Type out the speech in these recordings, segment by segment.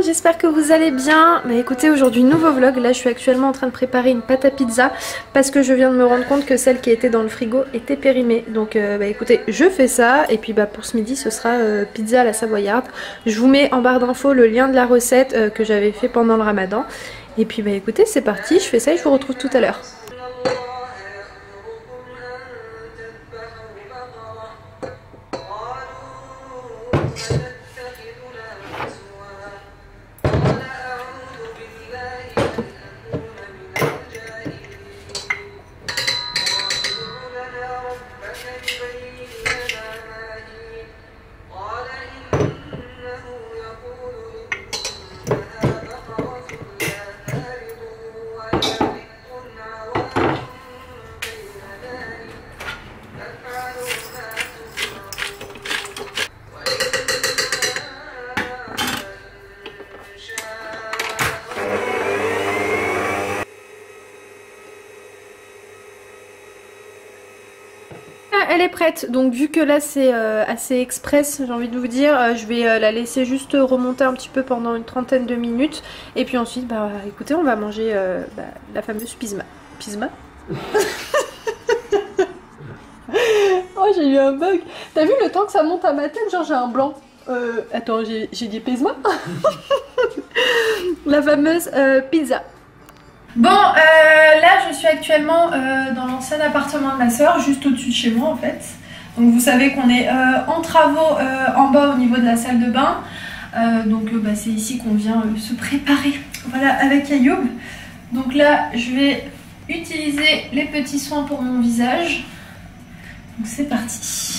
monde, j'espère que vous allez bien. Mais écoutez, aujourd'hui nouveau vlog. Là je suis actuellement en train de préparer une pâte à pizza parce que je viens de me rendre compte que celle qui était dans le frigo était périmée. Donc écoutez, je fais ça et puis pour ce midi ce sera pizza à la savoyarde. Je vous mets en barre d'infos le lien de la recette que j'avais fait pendant le ramadan. Et puis écoutez, c'est parti, je fais ça et je vous retrouve tout à l'heure. Elle est prête, donc vu que là c'est assez express, j'ai envie de vous dire, je vais la laisser juste remonter un petit peu pendant une trentaine de minutes. Et puis ensuite, écoutez, on va manger la fameuse pizza. Pizza. Oh, j'ai eu un bug. T'as vu le temps que ça monte à ma tête, genre j'ai un blanc. Attends, j'ai dit pizza. La fameuse pizza. Bon, là je suis actuellement dans l'ancien appartement de ma soeur, juste au-dessus de chez moi en fait. Donc vous savez qu'on est en travaux en bas au niveau de la salle de bain. Donc c'est ici qu'on vient se préparer, voilà, avec Ayoub. Donc là je vais utiliser les petits soins pour mon visage. Donc c'est parti.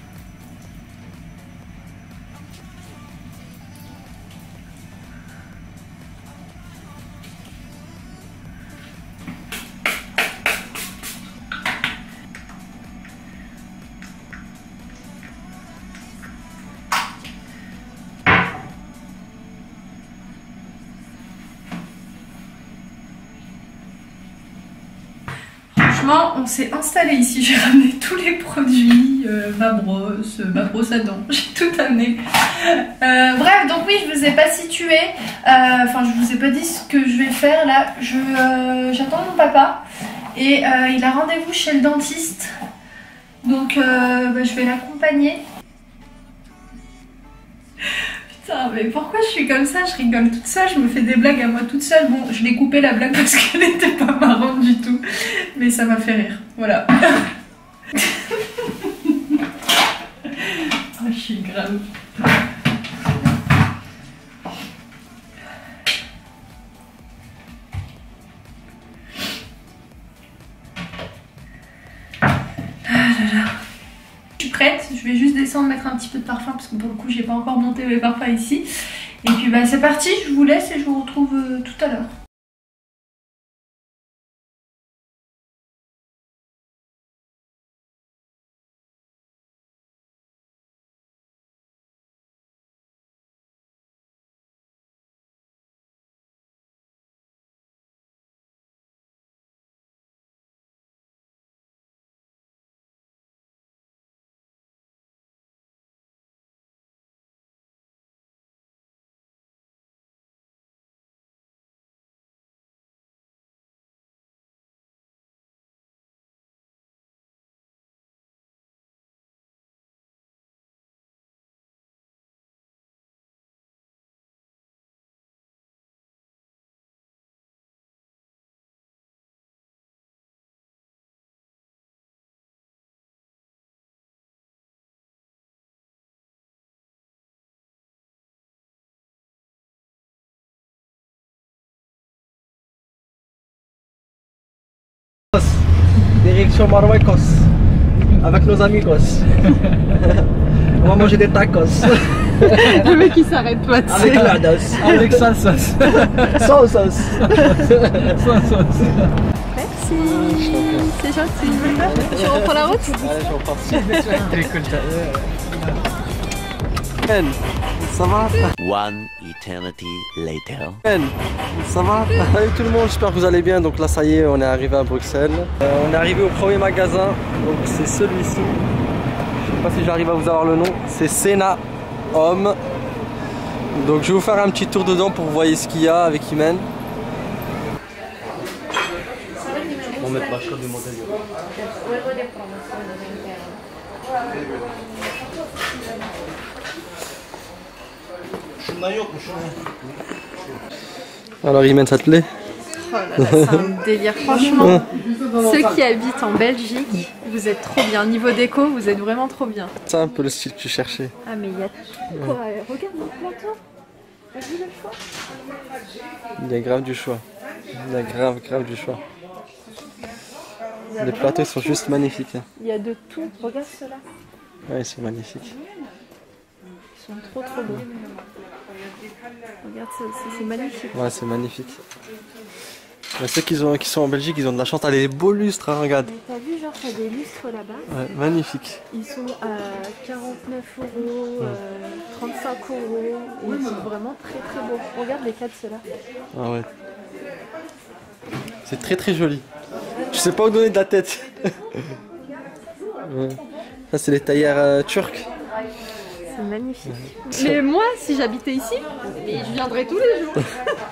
On s'est installé ici, j'ai ramené tous les produits, ma brosse à dents, j'ai tout amené. Bref, donc oui, je vous ai pas situé, enfin je vous ai pas dit ce que je vais faire là. J'attends mon papa et il a rendez-vous chez le dentiste, donc je vais l'accompagner. Putain, mais pourquoi je suis comme ça? Je rigole toute seule, je me fais des blagues à moi toute seule. Bon, je l'ai coupé la blague parce qu'elle n'était pas marrante du tout, mais ça m'a fait rire, voilà. Oh, je suis grave. Je vais juste descendre mettre un petit peu de parfum parce que pour le coup j'ai pas encore monté les parfums ici. Et puis c'est parti, je vous laisse et je vous retrouve tout à l'heure. Direction Marruecos avec nos amigos. On va manger des tacos. Le mec il s'arrête pas de avec la sauce. Avec sa sauce. Sans sauce. Sans sauce. Merci, c'est gentil. Je reprends la route. Allez, je repars. Ben, ça va? One eternity later. Ben, ça va? Salut tout le monde, j'espère que vous allez bien. Donc là ça y est, on est arrivé à Bruxelles. On est arrivé au premier magasin, donc c'est celui-ci. Je sais pas si j'arrive à vous avoir le nom. C'est Sena Homme. Donc je vais vous faire un petit tour dedans pour voir ce qu'il y a avec Imen. On met pas du modèle. Alors Imen, ça te plaît? Oh là là, c'est un délire. Franchement, ceux qui habitent en Belgique, vous êtes trop bien. Niveau déco, vous êtes vraiment trop bien. C'est un peu le style que tu cherchais. Ah mais il y a tout quoi. Regarde mon plateau. T'as vu le choix? Il y a grave du choix. Il y a grave du choix. Les plateaux sont juste magnifiques. Il y a de tout. Regarde ceux-là. Ouais, ils sont magnifiques. Ils sont trop beaux. Regarde ça aussi, c'est magnifique. Ouais, c'est magnifique. Mais ceux qui sont en Belgique, ils ont de la chance. T'as des beaux lustres, hein, regarde. T'as vu, genre, t'as des lustres là-bas. Ouais, magnifique. Ils sont à 49 €, 35 €. Et ils sont vraiment très beaux. Regarde les cas de ceux-là. Ah ouais. C'est très joli. Je sais pas où donner de la tête. Ouais. Ça, c'est les taillères turques. C'est magnifique. Mais moi, si j'habitais ici, je viendrais tous les jours.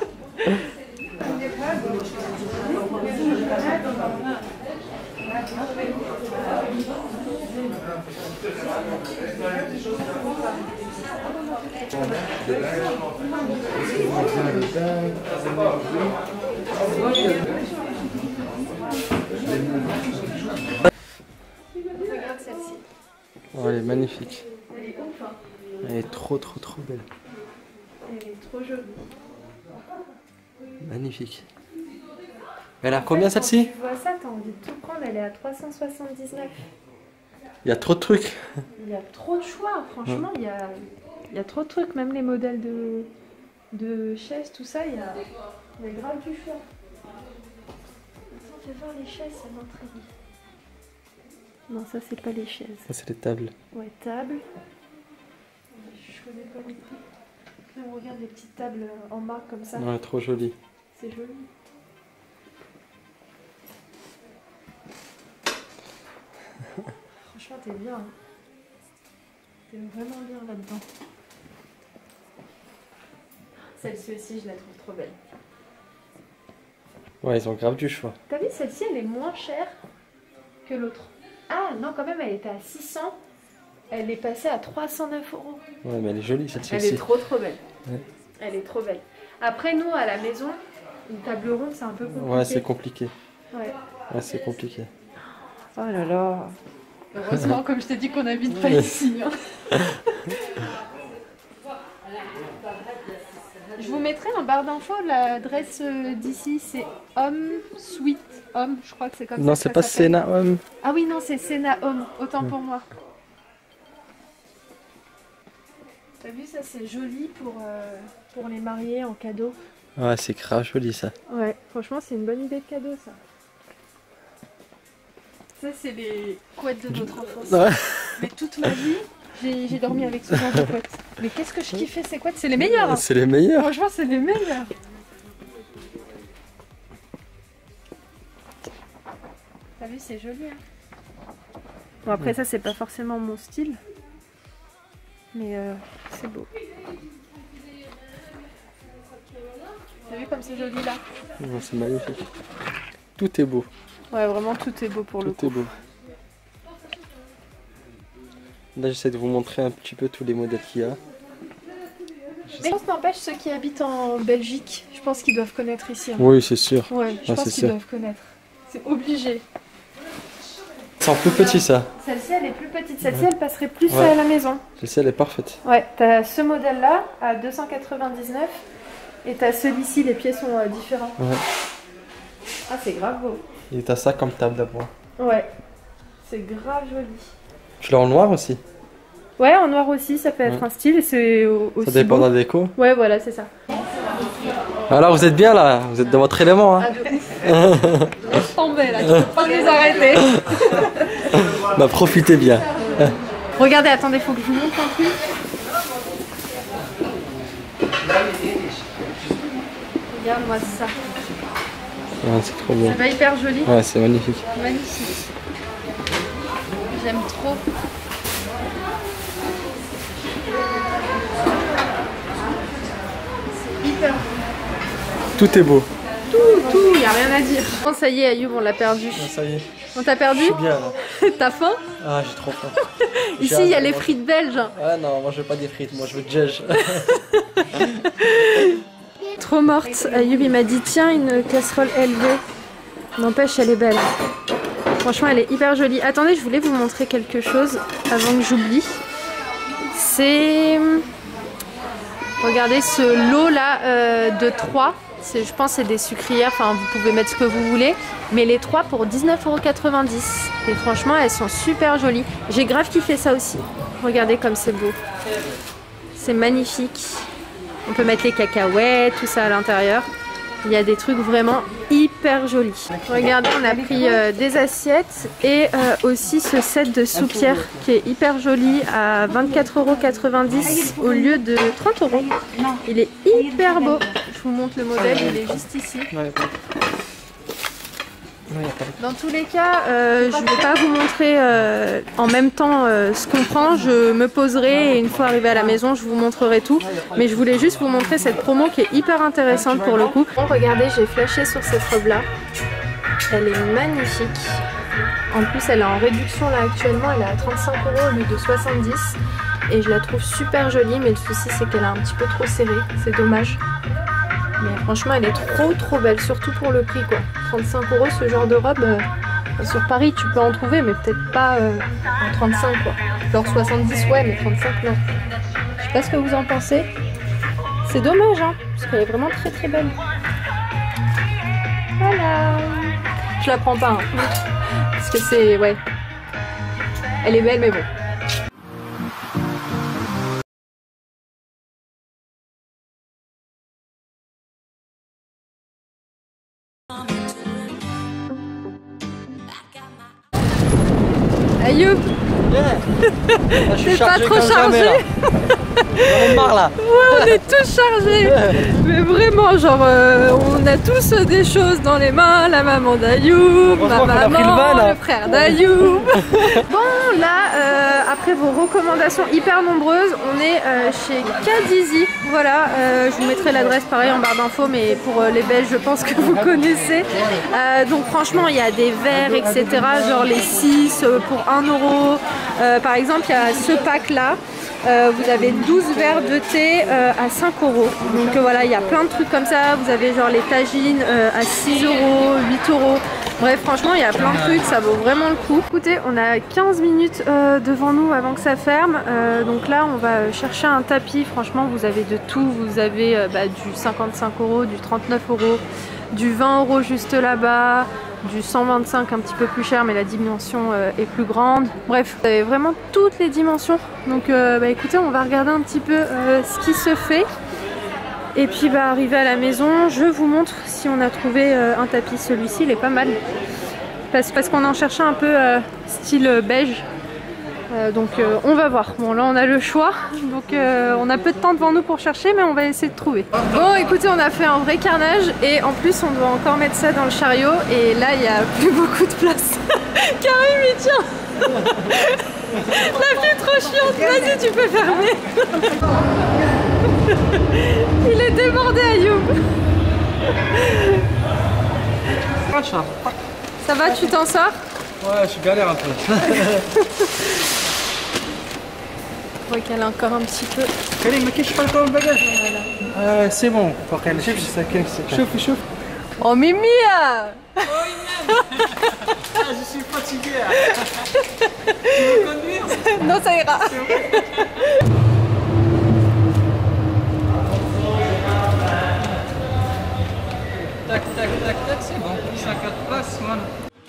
Regarde celle-ci. Oh, elle est magnifique. Elle est ouf, hein. Elle est trop belle. Elle est trop jolie. Magnifique. Elle a combien celle-ci? Tu vois ça, t'as envie de tout prendre, elle est à 379. Il y a trop de trucs. Il y a trop de choix, franchement, il y a trop de trucs, même les modèles de chaises, tout ça, il y a grave du choix. Attends, fais voir les chaises, ça m'intrigue. Non, ça c'est pas les chaises. Ça, c'est les tables. Ouais, table. Je connais pas les prix. Là, on regarde les petites tables en marque comme ça. Ouais, trop joli. C'est joli. Franchement, t'es bien. Hein. T'es vraiment bien là-dedans. Celle-ci aussi, je la trouve trop belle. Ouais, ils ont grave du choix. T'as vu, celle-ci, elle est moins chère que l'autre. Ah non, quand même, elle était à 600. Elle est passée à 309 €. Ouais, mais elle est jolie celle-ci Elle aussi. est trop belle. Ouais. Elle est trop belle. Après, nous, à la maison, une table ronde, c'est un peu compliqué. Ouais, c'est compliqué. Ouais. Ouais, c'est compliqué. Oh là là. Heureusement, comme je t'ai dit, qu'on n'habite pas ici. Hein. Je vous mettrai en barre d'infos l'adresse d'ici. C'est Home Sweet Home. Je crois que c'est comme ça. Non, c'est pas Sena Home. Ah oui, non, c'est Sena Home. Autant pour moi. T'as vu, ça c'est joli pour les mariés en cadeau. Ouais, c'est grave joli ça. Ouais, franchement, c'est une bonne idée de cadeau ça. Ça, c'est les couettes de notre enfance. Ouais. Mais toute ma vie, j'ai dormi avec ce genre de couettes. Mais qu'est-ce que je kiffais ces couettes, c'est les meilleures. Hein. C'est les meilleurs. Franchement, c'est les meilleurs. T'as vu, c'est joli. Hein. Bon, après, ça, c'est pas forcément mon style. Mais c'est beau. T'as vu comme c'est joli là? C'est magnifique. Tout est beau. Ouais, vraiment tout est beau pour le coup. Tout est beau. Là, j'essaie de vous montrer un petit peu tous les modèles qu'il y a. Mais je pense n'empêche ceux qui habitent en Belgique, je pense qu'ils doivent connaître ici. Hein. Oui, c'est sûr. Ouais, je pense qu'ils doivent connaître. C'est obligé. C'est en plus petit ça. Celle-ci, elle est plus petite. Celle-ci, elle passerait plus à la maison. Celle-ci, elle est parfaite. Ouais, t'as ce modèle-là à 299 et t'as celui-ci, les pieds sont différents. Ouais. Ah, c'est grave beau. Et t'as ça comme table d'abord. Ouais, c'est grave joli. Tu l'as en noir aussi? Ouais, en noir aussi, ça peut être un style et c'est aussi ça dépend beau. de la déco. Ouais, voilà, c'est ça. Alors vous êtes bien là, vous êtes dans votre élément. Hein. Ah, de ouf. Laisse tomber là, tu peux pas nous arrêter. Bah profitez bien. Regardez, attendez, faut que je vous montre un truc. Regarde-moi ça. Ouais, c'est trop beau. C'est pas hyper joli? Ouais, c'est magnifique. Magnifique. J'aime trop. super. Tout est beau. Tout, y a rien à dire. Bon, ça y est, Ayoub, on l'a perdu. Ah, ça y est. On t'a perdu? Je suis bien là. T'as faim? Ah, j'ai trop faim. Ici, il y a les frites belges. Ah non, moi je veux pas des frites, moi je veux de djej. Trop morte. Ayoub, il m'a dit tiens, une casserole élevée. N'empêche, elle est belle. Franchement, elle est hyper jolie. Attendez, je voulais vous montrer quelque chose avant que j'oublie. C'est... Regardez ce lot là de 3. Je pense c'est des sucrières, enfin vous pouvez mettre ce que vous voulez. Mais les 3 pour 19,90 €. Et franchement, elles sont super jolies. J'ai grave kiffé ça aussi. Regardez comme c'est beau. C'est magnifique. On peut mettre les cacahuètes, tout ça à l'intérieur. Il y a des trucs vraiment hyper jolis. Regardez, on a pris des assiettes et aussi ce set de soupières qui est hyper joli à 24,90 € au lieu de 30 €. Il est hyper beau. Je vous montre le modèle, il est juste ici. Dans tous les cas, je ne vais pas vous montrer en même temps ce qu'on prend. Je me poserai et une fois arrivé à la maison, je vous montrerai tout. Mais je voulais juste vous montrer cette promo qui est hyper intéressante pour le coup. Bon, regardez, j'ai flashé sur cette robe-là. Elle est magnifique. En plus, elle est en réduction là actuellement. Elle est à 35 € au lieu de 70 €. Et je la trouve super jolie, mais le souci c'est qu'elle est un petit peu trop serrée. C'est dommage. Mais franchement, elle est trop belle, surtout pour le prix quoi. 35 € ce genre de robe, sur Paris tu peux en trouver, mais peut-être pas en 35 quoi. Genre 70 ouais, mais 35 non. Je sais pas ce que vous en pensez. C'est dommage hein, parce qu'elle est vraiment très belle. Voilà. Je la prends pas hein. Parce que c'est... ouais. Elle est belle mais bon. Ayoub, t'es pas trop chargé? J'en ai marre là. Ouais, on est tous chargés. Mais vraiment, genre, on a tous des choses dans les mains. La maman d'Ayoub, ma maman, le frère d'Ayoub. Bon, là, après vos recommandations hyper nombreuses, on est chez Cadizi. Voilà, je vous mettrai l'adresse pareil en barre d'infos, mais pour les Belges, je pense que vous connaissez. Donc franchement, il y a des verres, etc. Genre les 6 pour 1 €. Par exemple, il y a ce pack là. Vous avez 12 verres de thé à 5 €. Donc voilà, il y a plein de trucs comme ça. Vous avez genre les tagines à 6 €, 8 €. Bref, franchement, il y a plein de trucs, ça vaut vraiment le coup. Écoutez, on a 15 minutes devant nous avant que ça ferme. Donc là, on va chercher un tapis. Franchement, vous avez de tout. Vous avez du 55 €, du 39 €, du 20 € juste là-bas, du 125 un petit peu plus cher mais la dimension est plus grande. Bref, vous avez vraiment toutes les dimensions. Donc écoutez, on va regarder un petit peu ce qui se fait. Et puis arrivé à la maison, je vous montre si on a trouvé un tapis. Celui-ci, il est pas mal. Parce qu'on en cherchait un peu style beige. Donc on va voir. Bon là on a le choix, donc on a peu de temps devant nous pour chercher, mais on va essayer de trouver. Bon écoutez, on a fait un vrai carnage et en plus on doit encore mettre ça dans le chariot et là il n'y a plus beaucoup de place. Karim il tient. La plus trop chiante, vas-y tu peux fermer. Il est débordé Ayoub. Ça va, tu t'en sors? Ouais, je galère un peu. Je vois qu'elle a encore un petit peu. Voilà. C'est bon. Chauffe. Oh Mimi! Je suis fatigué. Tu veux conduire? Non, ça ira. Tac, c'est bon. 54 places, voilà.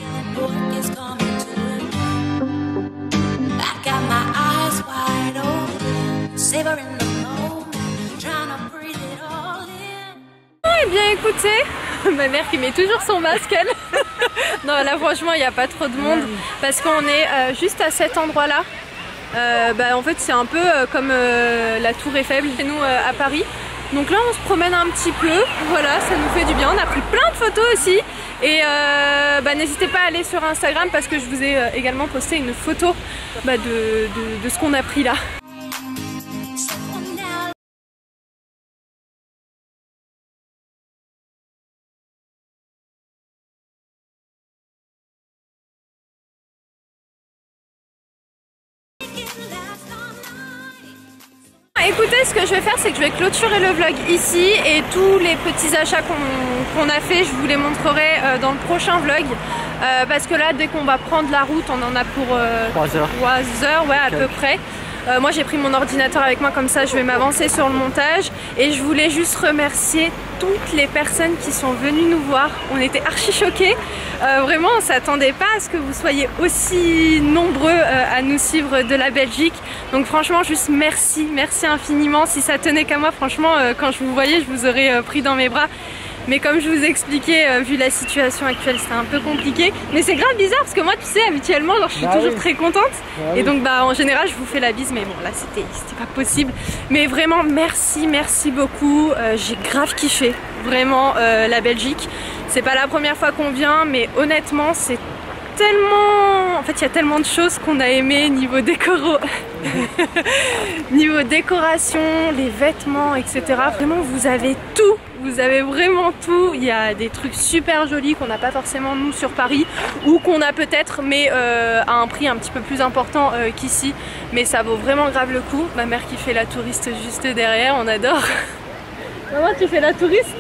Eh bien écoutez, ma mère qui met toujours son masque elle. Non là franchement il n'y a pas trop de monde parce qu'on est juste à cet endroit là. En fait c'est un peu comme la tour Eiffel chez nous à Paris. Donc là on se promène un petit peu, voilà, ça nous fait du bien. On a pris plein de photos aussi et n'hésitez pas à aller sur Instagram parce que je vous ai également posté une photo de ce qu'on a pris là. écoutez, ce que je vais faire, c'est que je vais clôturer le vlog ici et tous les petits achats qu'on a fait, je vous les montrerai dans le prochain vlog. Parce que là, dès qu'on va prendre la route, on en a pour 3 heures. 3 heures, ouais, à peu près. Moi j'ai pris mon ordinateur avec moi, comme ça je vais m'avancer sur le montage. Et je voulais juste remercier toutes les personnes qui sont venues nous voir. On était archi choqués. Vraiment on s'attendait pas à ce que vous soyez aussi nombreux à nous suivre de la Belgique. Donc franchement juste merci, merci infiniment. Si ça tenait qu'à moi, franchement quand je vous voyais, je vous aurais pris dans mes bras. Mais comme je vous expliquais, vu la situation actuelle, c'est un peu compliqué. Mais c'est grave bizarre parce que moi, tu sais, habituellement, genre, je suis toujours très contente. Et donc, bah, en général, je vous fais la bise. Mais bon, là, c'était pas possible. Mais vraiment, merci, merci beaucoup. J'ai grave kiffé, vraiment, la Belgique. C'est pas la première fois qu'on vient, mais honnêtement, c'est tellement... En fait, il y a tellement de choses qu'on a aimé niveau niveau décoration, les vêtements, etc. Vraiment, vous avez tout. Vous avez vraiment tout. Il y a des trucs super jolis qu'on n'a pas forcément nous sur Paris, ou qu'on a peut-être, mais à un prix un petit peu plus important qu'ici. Mais ça vaut vraiment grave le coup. Ma mère qui fait la touriste juste derrière, on adore. Maman, tu fais la touriste?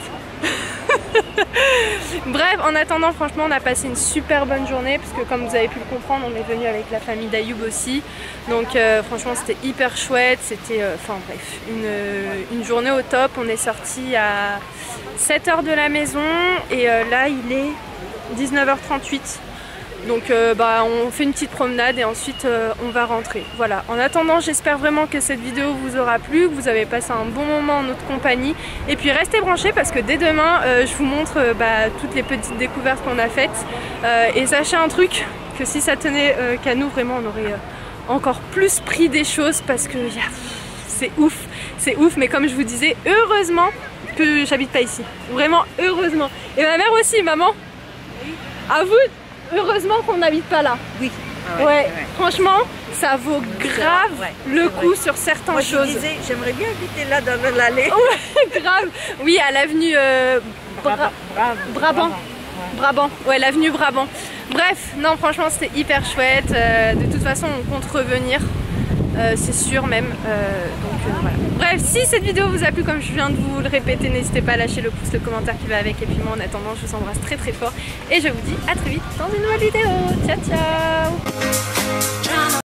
Bref, en attendant, franchement, on a passé une super bonne journée, parce que comme vous avez pu le comprendre, on est venu avec la famille d'Ayoub aussi. Donc franchement, c'était hyper chouette. C'était, enfin bref, une journée au top. On est sorti à 7 h de la maison et là, il est 19 h 38. Donc bah, on fait une petite promenade et ensuite on va rentrer. Voilà. En attendant, j'espère vraiment que cette vidéo vous aura plu, que vous avez passé un bon moment en notre compagnie. Et puis restez branchés parce que dès demain, je vous montre bah, toutes les petites découvertes qu'on a faites. Et sachez un truc, que si ça tenait qu'à nous, vraiment, on aurait encore plus pris des choses parce que c'est ouf. C'est ouf, mais comme je vous disais, heureusement que j'habite pas ici. Vraiment, heureusement. Et ma mère aussi, maman. Oui. À vous. Heureusement qu'on n'habite pas là. Oui. Ah ouais. Franchement, ça vaut grave le coup sur certaines choses. Moi, je disais, j'aimerais bien habiter là dans l'allée. Ouais, grave. Oui, à l'avenue Brabant. Brabant. Ouais, l'avenue Brabant. Bref, non, franchement, c'était hyper chouette. De toute façon, on compte revenir. C'est sûr même. Donc voilà. Bref, si cette vidéo vous a plu comme je viens de vous le répéter, n'hésitez pas à lâcher le pouce, le commentaire qui va avec. Et puis moi en attendant, je vous embrasse très très fort. Et je vous dis à très vite dans une nouvelle vidéo. Ciao ciao.